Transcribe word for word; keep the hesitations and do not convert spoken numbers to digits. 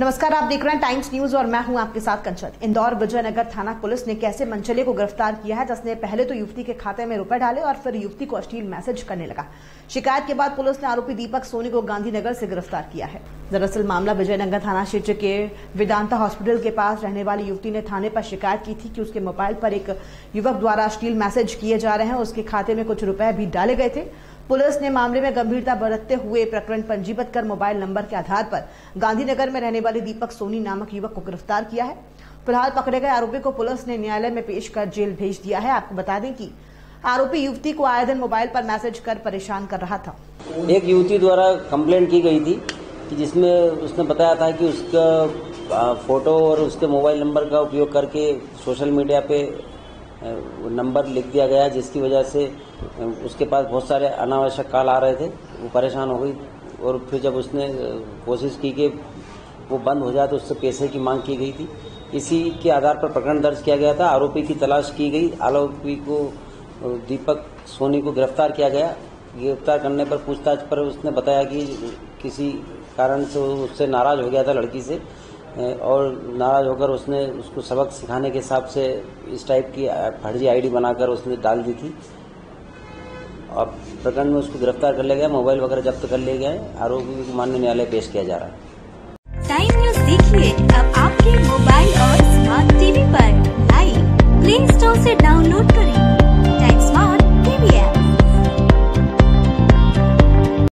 नमस्कार, आप देख रहे हैं टाइम्स न्यूज और मैं हूं आपके साथ कंचन। इंदौर विजयनगर थाना पुलिस ने कैसे मनचले को गिरफ्तार किया है, जिसने पहले तो युवती के खाते में रुपए डाले और फिर युवती को अश्लील मैसेज करने लगा। शिकायत के बाद पुलिस ने आरोपी दीपक सोनी को गांधीनगर से गिरफ्तार किया है। दरअसल मामला विजयनगर थाना क्षेत्र के वेदांता हॉस्पिटल के पास रहने वाली युवती ने थाने पर शिकायत की थी कि उसके मोबाइल पर एक युवक द्वारा अश्लील मैसेज किए जा रहे हैं। उसके खाते में कुछ रुपए भी डाले गए थे। पुलिस ने मामले में गंभीरता बरतते हुए प्रकरण पंजीबद्ध कर मोबाइल नंबर के आधार पर गांधीनगर में रहने वाले दीपक सोनी नामक युवक को गिरफ्तार किया है। फिलहाल पकड़े गए आरोपी को पुलिस ने न्यायालय में पेश कर जेल भेज दिया है। आपको बता दें कि आरोपी युवती को आए दिन मोबाइल पर मैसेज कर परेशान कर रहा था। एक युवती द्वारा कंप्लेंट की गई थी कि जिसमें उसने बताया था कि उसका फोटो और उसके मोबाइल नंबर का उपयोग करके सोशल मीडिया पे नंबर लिख दिया गया, जिसकी वजह से उसके पास बहुत सारे अनावश्यक कॉल आ रहे थे। वो परेशान हो गई और फिर जब उसने कोशिश की कि वो बंद हो जाए तो उससे पैसे की मांग की गई थी। इसी के आधार पर प्रकरण दर्ज किया गया था। आरोपी की तलाश की गई। आरोपी को दीपक सोनी को गिरफ्तार किया गया। गिरफ्तार करने पर पूछताछ पर उसने बताया कि किसी कारण से उससे नाराज हो गया था लड़की से, और नाराज होकर उसने उसको सबक सिखाने के हिसाब से इस टाइप की फर्जी आईडी बनाकर उसने डाल दी थी। अब प्रकरण में उसको गिरफ्तार कर लिया गया, मोबाइल वगैरह जब्त कर लिए गए। आरोपी को माननीय न्यायालय पेश किया जा रहा है। टाइम न्यूज देखिए अब आपके मोबाइल और स्मार्ट टीवी पर। लाइव प्ले स्टोर से डाउनलोड करें टाइम स्मार्ट टीवी ऐप।